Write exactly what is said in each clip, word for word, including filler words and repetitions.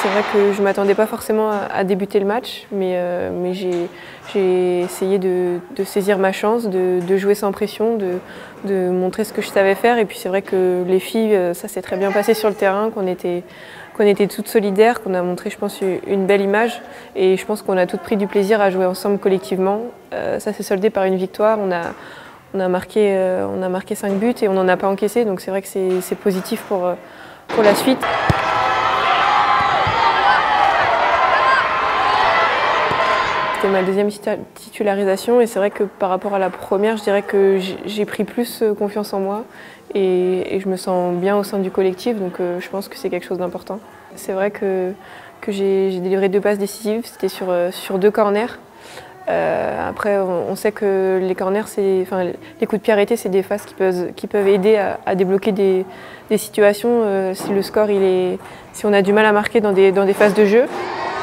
C'est vrai que je ne m'attendais pas forcément à, à débuter le match, mais, euh, mais j'ai essayé de, de saisir ma chance, de, de jouer sans pression, de, de montrer ce que je savais faire. Et puis c'est vrai que les filles, ça s'est très bien passé sur le terrain, qu'on était, qu'on était toutes solidaires, qu'on a montré, je pense, une belle image. Et je pense qu'on a toutes pris du plaisir à jouer ensemble collectivement. Euh, ça s'est soldé par une victoire. On a, on a marqué, euh, on a marqué cinq buts et on n'en a pas encaissé. Donc c'est vrai que c'est positif pour, pour la suite. C'était ma deuxième titularisation et c'est vrai que par rapport à la première, je dirais que j'ai pris plus confiance en moi et, et je me sens bien au sein du collectif, donc euh, je pense que c'est quelque chose d'important. C'est vrai que, que j'ai délivré deux passes décisives, c'était sur, sur deux corners. Euh, après, on, on sait que les corners, enfin, les coups de pied arrêtés, c'est des phases qui peuvent, qui peuvent aider à, à débloquer des, des situations euh, si le score, il est, si on a du mal à marquer dans des, dans des phases de jeu.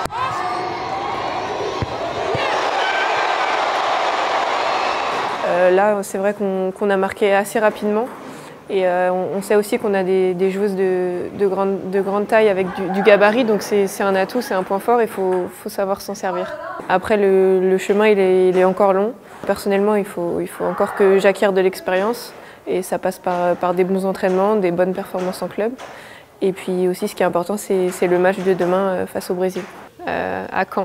Euh, là, c'est vrai qu'on qu'on a marqué assez rapidement et euh, on, on sait aussi qu'on a des, des joueuses de, de, grande, de grande taille avec du, du gabarit, donc c'est un atout, c'est un point fort et il faut, faut savoir s'en servir. Après, le, le chemin, il est, il est encore long. Personnellement, il faut, il faut encore que j'acquière de l'expérience et ça passe par, par des bons entraînements, des bonnes performances en club. Et puis aussi, ce qui est important, c'est le match de demain face au Brésil, euh, à Caen.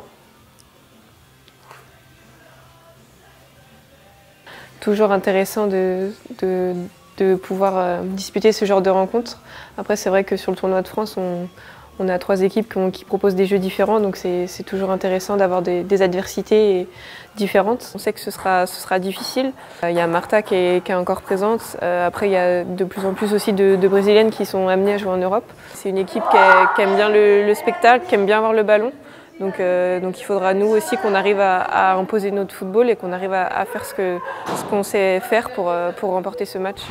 Toujours intéressant de, de, de pouvoir euh, disputer ce genre de rencontres. Après, c'est vrai que sur le tournoi de France, on, on a trois équipes qui, ont, qui proposent des jeux différents, donc c'est toujours intéressant d'avoir des, des adversités différentes. On sait que ce sera, ce sera difficile. Il y a Martha qui est, qui est encore présente. Après, il y a de plus en plus aussi de, de Brésiliennes qui sont amenées à jouer en Europe. C'est une équipe qui, a, qui aime bien le, le spectacle, qui aime bien avoir le ballon. Donc, euh, donc il faudra nous aussi qu'on arrive à, à imposer notre football et qu'on arrive à, à faire ce qu'on ce qu'on sait faire pour, pour remporter ce match.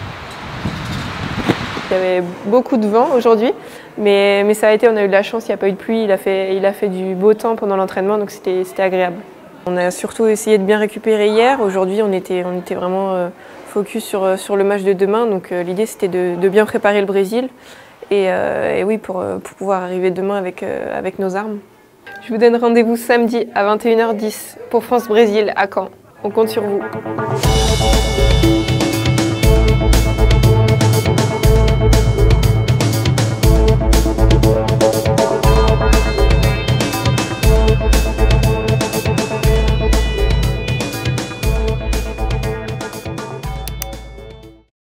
Il y avait beaucoup de vent aujourd'hui, mais, mais ça a été, on a eu de la chance, il n'y a pas eu de pluie, il a fait, il a fait du beau temps pendant l'entraînement, donc c'était agréable. On a surtout essayé de bien récupérer hier. Aujourd'hui, on était, on était vraiment euh, focus sur, sur le match de demain, donc euh, l'idée c'était de, de bien préparer le Brésil et, euh, et oui, pour, pour pouvoir arriver demain avec, euh, avec nos armes. Je vous donne rendez-vous samedi à vingt et une heures dix pour France-Brésil à Caen. On compte sur vous.